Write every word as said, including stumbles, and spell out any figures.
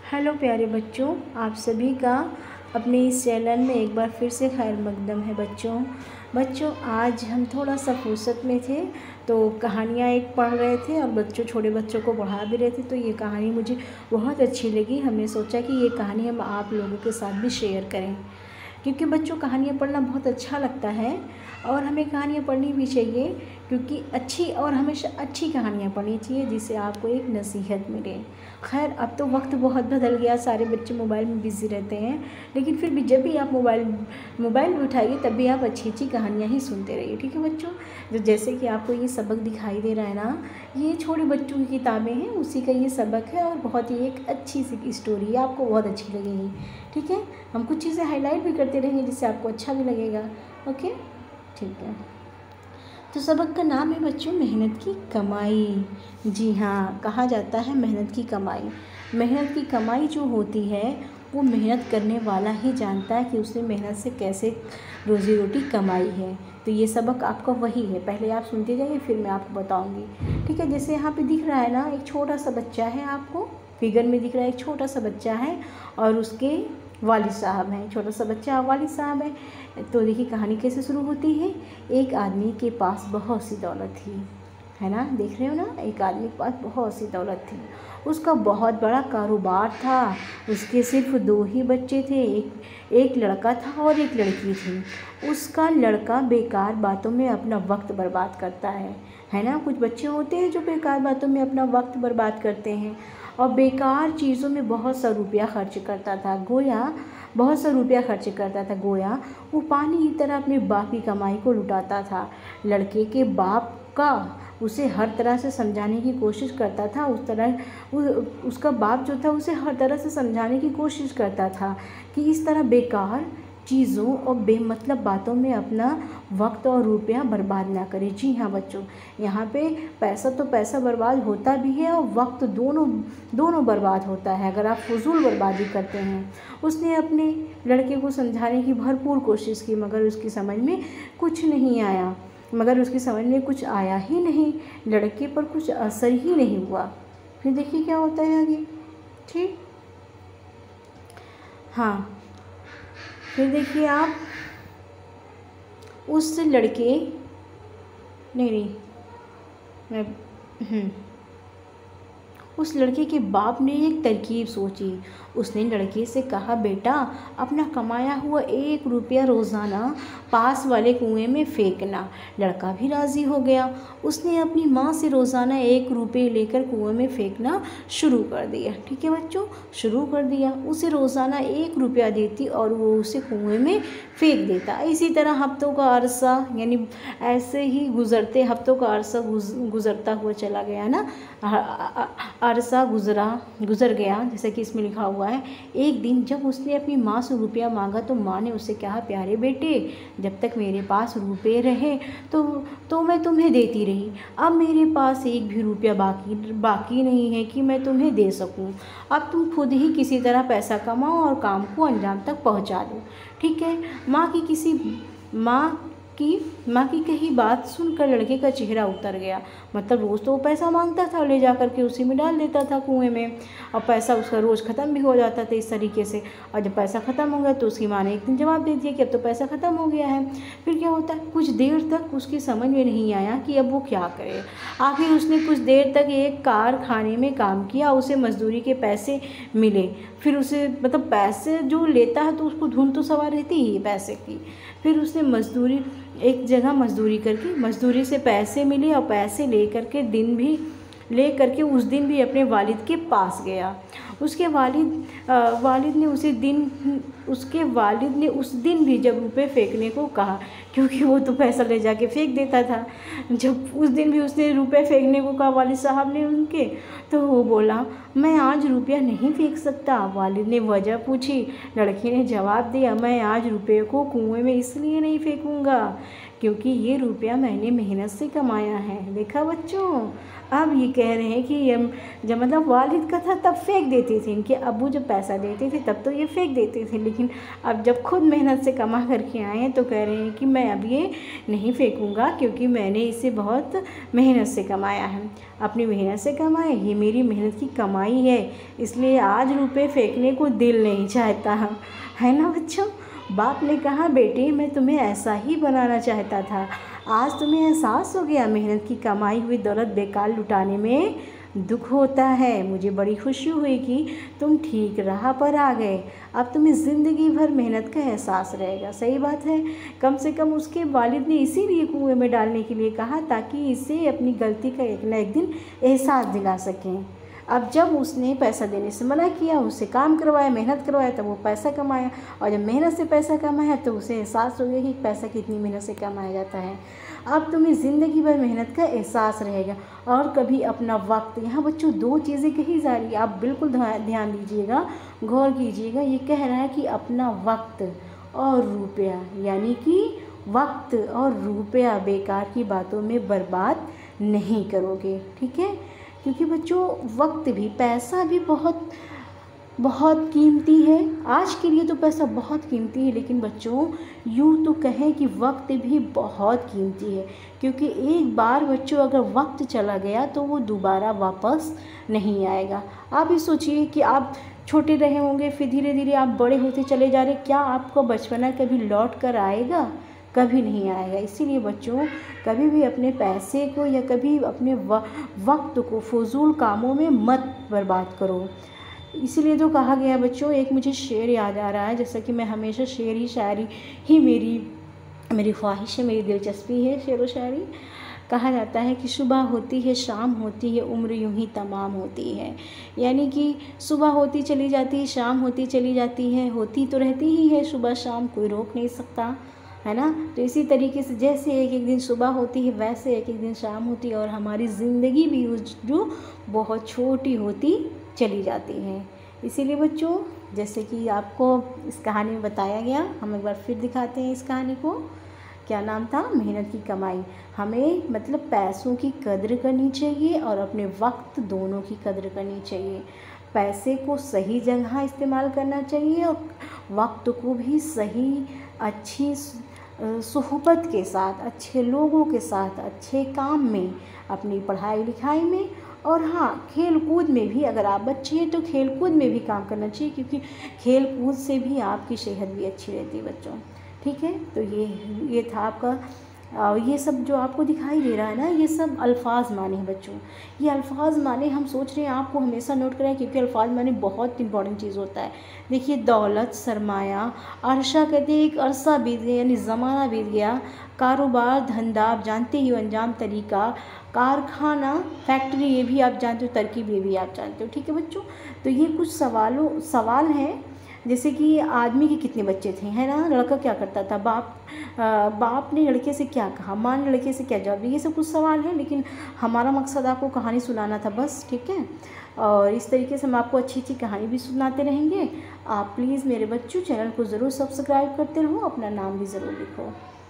Hello प्यारे बच्चों, आप सभी का अपने इस चैनल में एक बार फिर से खैर मकदम है। बच्चों बच्चों आज हम थोड़ा सा फुर्सत में थे तो कहानियाँ एक पढ़ रहे थे और बच्चों छोटे बच्चों को पढ़ा भी रहे थे। तो ये कहानी मुझे बहुत अच्छी लगी। हमने सोचा कि ये कहानी हम आप लोगों के साथ भी शेयर करें, क्योंकि बच्चों कहानियाँ पढ़ना बहुत अच्छा लगता है और हमें कहानियाँ पढ़नी भी चाहिए, क्योंकि अच्छी और हमेशा अच्छी कहानियाँ पढ़नी चाहिए जिससे आपको एक नसीहत मिले। खैर अब तो वक्त बहुत बदल गया, सारे बच्चे मोबाइल में बिज़ी रहते हैं, लेकिन फिर भी जब भी आप मोबाइल मोबाइल भी उठाइए तब भी आप अच्छी अच्छी कहानियाँ ही सुनते रहिए। ठीक है बच्चों, जो जैसे कि आपको ये सबक दिखाई दे रहा है ना, ये छोटे बच्चों की किताबें हैं, उसी का ये सबक है और बहुत ही एक अच्छी सी स्टोरी है, आपको बहुत अच्छी लगेगी। ठीक है, हम कुछ चीज़ें हाईलाइट भी करते रहेंगे जिससे आपको अच्छा भी लगेगा। ओके ठीक है, तो सबक का नाम है बच्चों मेहनत की कमाई। जी हाँ, कहा जाता है मेहनत की कमाई। मेहनत की कमाई जो होती है वो मेहनत करने वाला ही जानता है कि उसने मेहनत से कैसे रोज़ी रोटी कमाई है। तो ये सबक आपका वही है, पहले आप सुनते जाइए फिर मैं आपको बताऊंगी। ठीक है, जैसे यहाँ पे दिख रहा है ना, एक छोटा सा बच्चा है, आपको फिगर में दिख रहा है एक छोटा सा बच्चा है और उसके वालिद साहब हैं। छोटा सा बच्चा वालिद साहब है। तो देखिए कहानी कैसे शुरू होती है। एक आदमी के पास बहुत सी दौलत थी, है ना, देख रहे हो ना, एक आदमी के पास बहुत सी दौलत थी। उसका बहुत बड़ा कारोबार था। उसके सिर्फ दो ही बच्चे थे, एक एक लड़का था और एक लड़की थी। उसका लड़का बेकार बातों में अपना वक्त बर्बाद करता है है ना। कुछ बच्चे होते हैं जो बेकार बातों में अपना वक्त बर्बाद करते हैं और बेकार चीज़ों में बहुत सा रुपया खर्च करता था। गोया बहुत सा रुपया खर्च करता था गोया वो पानी की तरह अपने बाप की कमाई को लुटाता था। लड़के के बाप का उसे हर तरह से समझाने की कोशिश करता था। उस तरह उसका बाप जो था उसे हर तरह से समझाने की कोशिश करता था कि इस तरह बेकार चीज़ों और बेमतलब बातों में अपना वक्त और रुपया बर्बाद ना करे। जी हाँ बच्चों, यहाँ पे पैसा तो पैसा बर्बाद होता भी है और वक्त दोनों दोनों बर्बाद होता है अगर आप फजूल बर्बादी करते हैं। उसने अपने लड़के को समझाने की भरपूर कोशिश की मगर उसकी समझ में कुछ नहीं आया मगर उसकी समझ में कुछ आया ही नहीं। लड़के पर कुछ असर ही नहीं हुआ। फिर देखिए क्या होता है आगे। ठीक, हाँ फिर देखिए आप उस लड़के नहीं नहीं मैं हम्म उस लड़के के बाप ने एक तरकीब सोची। उसने लड़के से कहा, बेटा अपना कमाया हुआ एक रुपया रोज़ाना पास वाले कुएं में फेंकना। लड़का भी राज़ी हो गया। उसने अपनी माँ से रोज़ाना एक रुपये लेकर कुएं में फेंकना शुरू कर दिया। ठीक है बच्चों, शुरू कर दिया। उसे रोज़ाना एक रुपया देती और वो उसे कुएं में फेंक देता। इसी तरह हफ्तों का अरसा, यानी ऐसे ही गुज़रते हफ्तों का अरसा गुज़रता हुआ चला गया ना, अरसा गुज़रा गुज़र गया जैसे कि इसमें लिखा हुआ है। एक दिन जब उसने अपनी माँ से रुपया मांगा तो माँ ने उससे कहा, प्यारे बेटे जब तक मेरे पास रुपये रहे तो तो मैं तुम्हें देती रही। अब मेरे पास एक भी रुपया बाकी बाकी नहीं है कि मैं तुम्हें दे सकूं। अब तुम खुद ही किसी तरह पैसा कमाओ और काम को अंजाम तक पहुंचा दो। ठीक है। माँ की किसी माँ की माँ की कही बात सुनकर लड़के का चेहरा उतर गया। मतलब रोज़ तो वो पैसा मांगता था, ले जा कर के उसी में डाल देता था कुएं में और पैसा उसका रोज़ ख़त्म भी हो जाता था इस तरीके से। और जब पैसा ख़त्म हो गया तो उसकी माँ ने एक दिन जवाब दे दिया कि अब तो पैसा ख़त्म हो गया है। फिर क्या होता है, कुछ देर तक उसकी समझ में नहीं आया कि अब वो क्या करे। आखिर उसने कुछ देर तक एक कारखाने में काम किया, उसे मजदूरी के पैसे मिले। फिर उसे मतलब पैसे जो लेता है तो उसको धुन तो सवार रहती ही पैसे की। फिर उसने मजदूरी एक जगह मजदूरी करके मजदूरी से पैसे मिले और पैसे ले करके दिन भी ले करके उस दिन भी अपने वालिद के पास गया। उसके वालिद वालिद ने उसी दिन उसके वालिद ने उस दिन भी जब रुपये फेंकने को कहा, क्योंकि वो तो पैसा ले जाके फेंक देता था। जब उस दिन भी उसने रुपये फेंकने को कहा वालिद साहब ने उनके, तो वो बोला, मैं आज रुपया नहीं फेंक सकता। वालिद ने वजह पूछी। लड़के ने जवाब दिया, मैं आज रुपये को कुएं में इसलिए नहीं फेंकूँगा क्योंकि ये रुपया मैंने मेहनत से कमाया है। देखा बच्चों, अब ये कह रहे हैं कि ये जब मतलब वालिद का था तब फेंक देते थे, इनके अब्बू जब पैसा देते थे तब तो ये फेंक देते थे, लेकिन अब जब खुद मेहनत से कमा करके आए हैं तो कह रहे हैं कि मैं अब ये नहीं फेंकूँगा, क्योंकि मैंने इसे बहुत मेहनत से कमाया है, अपनी मेहनत से कमाया, ये मेरी मेहनत की कमाई है, इसलिए आज रुपये फेंकने को दिल नहीं चाहता, है ना बच्चों। बाप ने कहा बेटे मैं तुम्हें ऐसा ही बनाना चाहता था, आज तुम्हें एहसास हो गया मेहनत की कमाई हुई दौलत बेकार लुटाने में दुख होता है, मुझे बड़ी खुशी हुई कि तुम ठीक राह पर आ गए, अब तुम्हें ज़िंदगी भर मेहनत का एहसास रहेगा। सही बात है, कम से कम उसके वालिद ने इसीलिए कुएं में डालने के लिए कहा ताकि इसे अपनी गलती का एक न एक दिन एहसास दिला सकें। अब जब उसने पैसा देने से मना किया, उससे काम करवाया, मेहनत करवाया, तब वो पैसा कमाया, और जब मेहनत से पैसा कमाया तो उसे एहसास हो गया कि पैसा कितनी मेहनत से कमाया जाता है। अब तुम्हें ज़िंदगी भर मेहनत का एहसास रहेगा और कभी अपना वक्त, यहाँ बच्चों दो चीज़ें कही जा रही है, आप बिल्कुल ध्यान दीजिएगा, गौर कीजिएगा। ये कह रहा है कि अपना वक्त और रुपया, यानी कि वक्त और रुपया बेकार की बातों में बर्बाद नहीं करोगे, ठीक है। क्योंकि बच्चों वक्त भी, पैसा भी बहुत बहुत कीमती है, आज के लिए तो पैसा बहुत कीमती है, लेकिन बच्चों यूँ तो कहें कि वक्त भी बहुत कीमती है, क्योंकि एक बार बच्चों अगर वक्त चला गया तो वो दोबारा वापस नहीं आएगा। आप ही सोचिए कि आप छोटे रहे होंगे, फिर धीरे धीरे आप बड़े होते चले जा रहे, क्या आपको बचपना कभी लौट कर आएगा? कभी नहीं आएगा। इसीलिए बच्चों कभी भी अपने पैसे को या कभी अपने वक्त को फजूल कामों में मत बर्बाद करो। इसीलिए तो कहा गया बच्चों, एक मुझे शेर याद आ रहा है, जैसा कि मैं हमेशा शेर ही शायरी ही मेरी मेरी ख्वाहिश है, मेरी दिलचस्पी है शेर व शायरी। कहा जाता है कि सुबह होती है शाम होती है उम्र यूं ही तमाम होती है, यानी कि सुबह होती चली जाती है, शाम होती चली जाती है, होती तो रहती ही है सुबह शाम, कोई रोक नहीं सकता, है ना। तो इसी तरीके से जैसे एक एक दिन सुबह होती है वैसे एक एक दिन शाम होती है, और हमारी ज़िंदगी भी जो बहुत छोटी होती चली जाती है। इसीलिए बच्चों जैसे कि आपको इस कहानी में बताया गया, हम एक बार फिर दिखाते हैं इस कहानी को। क्या नाम था? मेहनत की कमाई। हमें मतलब पैसों की कद्र करनी चाहिए और अपने वक्त दोनों की कद्र करनी चाहिए। पैसे को सही जगह इस्तेमाल करना चाहिए और वक्त को भी सही अच्छी सुहबत के साथ, अच्छे लोगों के साथ, अच्छे काम में, अपनी पढ़ाई लिखाई में, और हाँ खेल कूद में भी, अगर आप बच्चे हैं तो खेल कूद में भी काम करना चाहिए, क्योंकि खेल कूद से भी आपकी सेहत भी अच्छी रहती है बच्चों, ठीक है। तो ये ये था आपका, ये सब जो आपको दिखाई दे रहा है ना, ये सब अल्फाज माने हैं बच्चों। ये अल्फाज माने हम सोच रहे हैं आपको हमेशा नोट कराएं, क्योंकि अल्फाज माने बहुत इंपॉर्टेंट चीज़ होता है। देखिए दौलत, सरमाया, अरसा कहते हैं एक अरसा बीत गया, यानी ज़माना बीत गया, कारोबार, धंधा आप जानते ही हो, अंजाम तरीका, कारखाना, फैक्ट्री ये भी आप जानते हो, तरकीब ये भी आप जानते हो, ठीक है बच्चों। तो ये कुछ सवालों सवाल हैं, जैसे कि आदमी के कितने बच्चे थे, है ना, लड़का क्या करता था, बाप आ, बाप ने लड़के से क्या कहा, माँ ने लड़के से क्या जवाब दिया, ये सब कुछ सवाल है, लेकिन हमारा मकसद आपको कहानी सुनाना था बस, ठीक है। और इस तरीके से हम आपको अच्छी अच्छी कहानी भी सुनाते रहेंगे। आप प्लीज़ मेरे बच्चों चैनल को ज़रूर सब्सक्राइब करते रहो, अपना नाम भी ज़रूर लिखो।